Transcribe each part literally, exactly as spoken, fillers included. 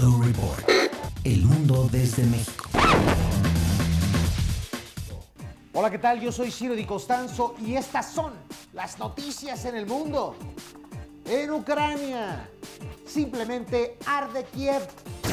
O Report. El mundo desde México. Hola, ¿qué tal? Yo soy Ciro Di Costanzo y estas son las noticias en el mundo. En Ucrania, simplemente arde Kiev.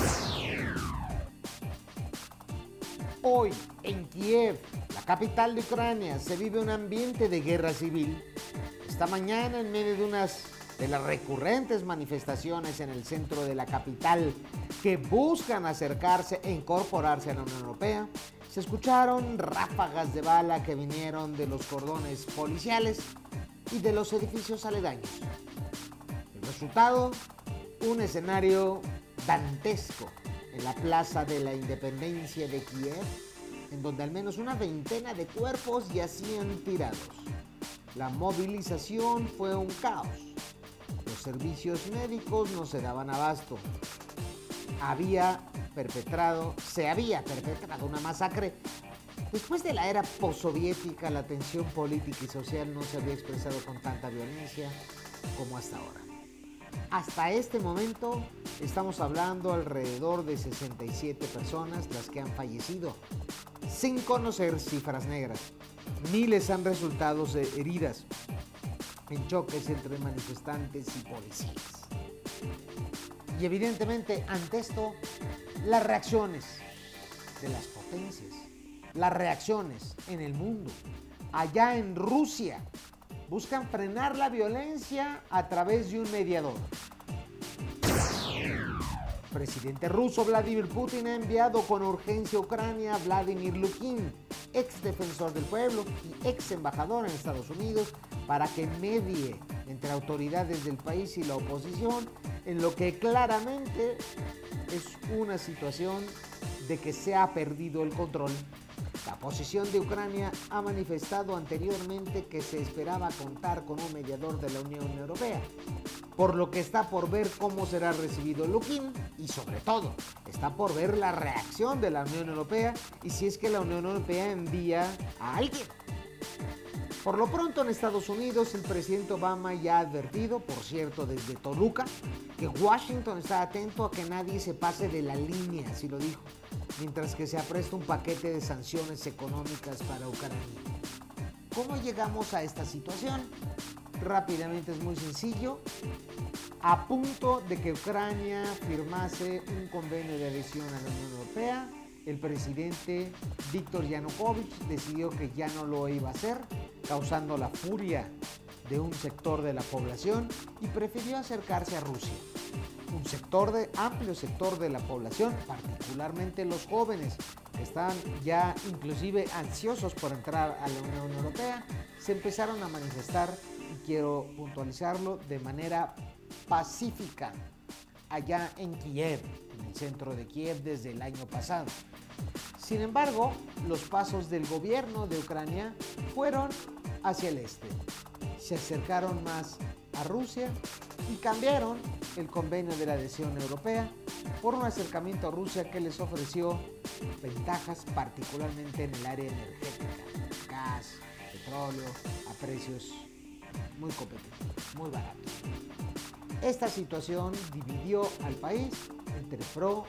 Hoy, en Kiev, la capital de Ucrania, se vive un ambiente de guerra civil. Esta mañana, en medio de unas de las recurrentes manifestaciones en el centro de la capital que buscan acercarse e incorporarse a la Unión Europea, se escucharon ráfagas de bala que vinieron de los cordones policiales y de los edificios aledaños. El resultado, un escenario dantesco en la Plaza de la Independencia de Kiev, en donde al menos una veintena de cuerpos yacían tirados. La movilización fue un caos. Los servicios médicos no se daban abasto. Había perpetrado, se había perpetrado una masacre. Después de la era postsoviética, la tensión política y social no se había expresado con tanta violencia como hasta ahora. Hasta este momento estamos hablando alrededor de sesenta y siete personas las que han fallecido, sin conocer cifras negras. Miles han resultado heridas en choques entre manifestantes y policías. Y evidentemente ante esto, las reacciones de las potencias, las reacciones en el mundo, allá en Rusia, buscan frenar la violencia a través de un mediador. El presidente ruso Vladimir Putin ha enviado con urgencia a Ucrania a Vladimir Lukin, ex defensor del pueblo y ex embajador en Estados Unidos, para que medie entre autoridades del país y la oposición en lo que claramente es una situación de que se ha perdido el control. La oposición de Ucrania ha manifestado anteriormente que se esperaba contar con un mediador de la Unión Europea, por lo que está por ver cómo será recibido Lukin y sobre todo está por ver la reacción de la Unión Europea y si es que la Unión Europea envía a alguien. Por lo pronto en Estados Unidos el presidente Obama ya ha advertido, por cierto desde Toluca, que Washington está atento a que nadie se pase de la línea, así lo dijo, mientras que se apresta un paquete de sanciones económicas para Ucrania. ¿Cómo llegamos a esta situación? Rápidamente, es muy sencillo. A punto de que Ucrania firmase un convenio de adhesión a la Unión Europea, el presidente Víctor Yanukovych decidió que ya no lo iba a hacer, causando la furia de un sector de la población y prefirió acercarse a Rusia. Un sector de, amplio sector de la población, particularmente los jóvenes, que están ya inclusive ansiosos por entrar a la Unión Europea, se empezaron a manifestar, y quiero puntualizarlo, de manera pacífica, allá en Kiev, en el centro de Kiev desde el año pasado. Sin embargo, los pasos del gobierno de Ucrania fueron hacia el este. Se acercaron más a Rusia y cambiaron el convenio de la adhesión europea por un acercamiento a Rusia que les ofreció ventajas particularmente en el área energética, gas, petróleo, a precios muy competitivos, muy baratos. Esta situación dividió al país entre pro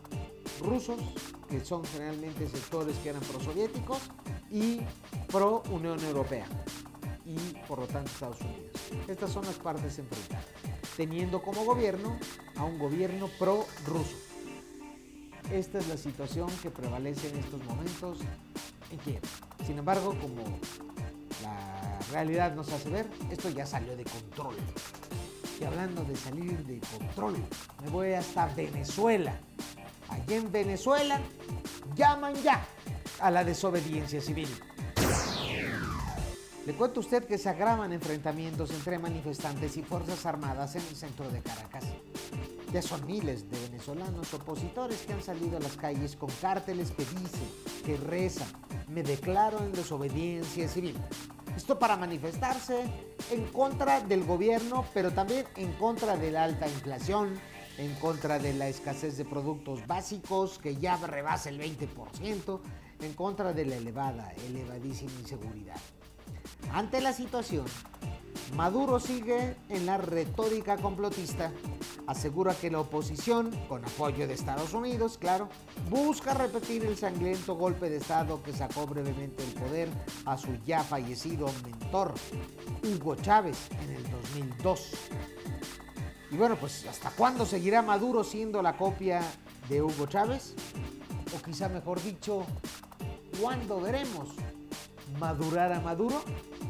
rusos, que son generalmente sectores que eran prosoviéticos, y pro Unión Europea y por lo tanto Estados Unidos. Estas son las partes enfrentadas, teniendo como gobierno a un gobierno pro ruso. Esta es la situación que prevalece en estos momentos en Kiev. Sin embargo, como la realidad nos hace ver, esto ya salió de control. Y hablando de salir de control, me voy hasta Venezuela. Allí en Venezuela llaman ya a la desobediencia civil. Le cuento a usted que se agravan enfrentamientos entre manifestantes y fuerzas armadas en el centro de Caracas. Ya son miles de venezolanos opositores que han salido a las calles con cárteles que dicen, que rezan, me declaro en desobediencia civil. Esto para manifestarse en contra del gobierno, pero también en contra de la alta inflación, en contra de la escasez de productos básicos que ya rebasa el veinte por ciento, en contra de la elevada, elevadísima inseguridad. Ante la situación, Maduro sigue en la retórica complotista. Asegura que la oposición, con apoyo de Estados Unidos, claro, busca repetir el sangriento golpe de Estado que sacó brevemente del poder a su ya fallecido mentor, Hugo Chávez, en el dos mil dos. Y bueno, pues ¿hasta cuándo seguirá Maduro siendo la copia de Hugo Chávez? O quizá mejor dicho, ¿cuándo veremos madurar a Maduro?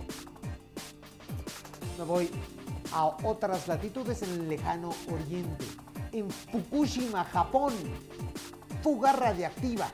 Me voy a otras latitudes en el lejano oriente. En Fukushima, Japón, fuga radiactiva.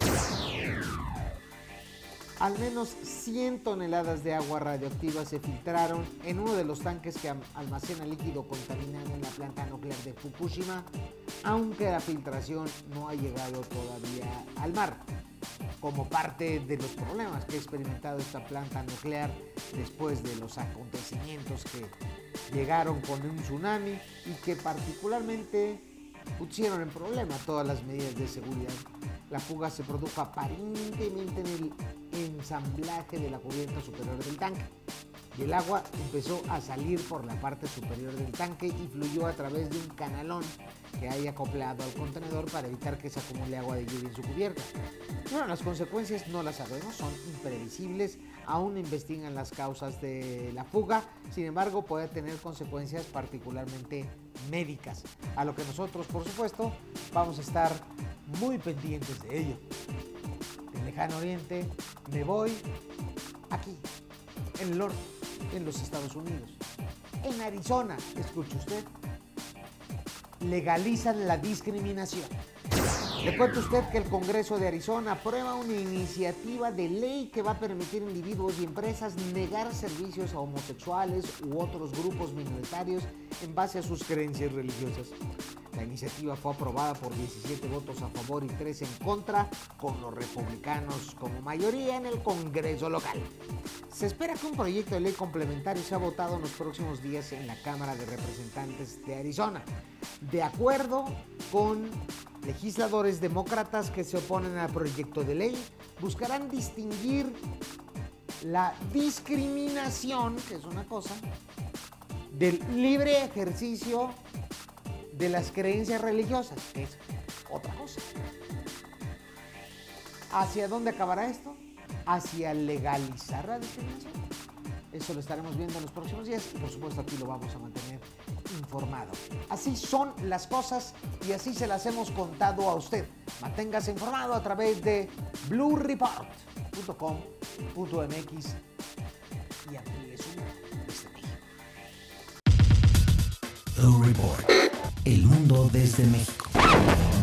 Al menos cien toneladas de agua radioactiva se filtraron en uno de los tanques que almacena líquido contaminado en la planta nuclear de Fukushima, aunque la filtración no ha llegado todavía al mar, como parte de los problemas que ha experimentado esta planta nuclear después de los acontecimientos que llegaron con un tsunami y que particularmente pusieron en problema todas las medidas de seguridad. La fuga se produjo aparentemente en el ensamblaje de la cubierta superior del tanque, y el agua empezó a salir por la parte superior del tanque y fluyó a través de un canalón que hay acoplado al contenedor para evitar que se acumule agua de lluvia en su cubierta. Bueno, las consecuencias no las sabemos, son imprevisibles, aún investigan las causas de la fuga, sin embargo puede tener consecuencias particularmente médicas, a lo que nosotros, por supuesto, vamos a estar muy pendientes de ello. Del lejano oriente me voy aquí, en el norte, en los Estados Unidos, en Arizona, escuche usted, legalizan la discriminación. Le cuento a usted que el Congreso de Arizona aprueba una iniciativa de ley que va a permitir a individuos y empresas negar servicios a homosexuales u otros grupos minoritarios en base a sus creencias religiosas. La iniciativa fue aprobada por diecisiete votos a favor y tres en contra, con los republicanos como mayoría en el Congreso local. Se espera que un proyecto de ley complementario sea votado en los próximos días en la Cámara de Representantes de Arizona. De acuerdo con legisladores demócratas que se oponen al proyecto de ley, buscarán distinguir la discriminación, que es una cosa, del libre ejercicio de las creencias religiosas, que es otra cosa. ¿Hacia dónde acabará esto? ¿Hacia legalizar la discriminación? Eso lo estaremos viendo en los próximos días y por supuesto aquí lo vamos a mantener informado. Así son las cosas y así se las hemos contado a usted. Manténgase informado a través de blue report punto com punto m x y amplíe su mundo desde México. Blue Report, el mundo desde México.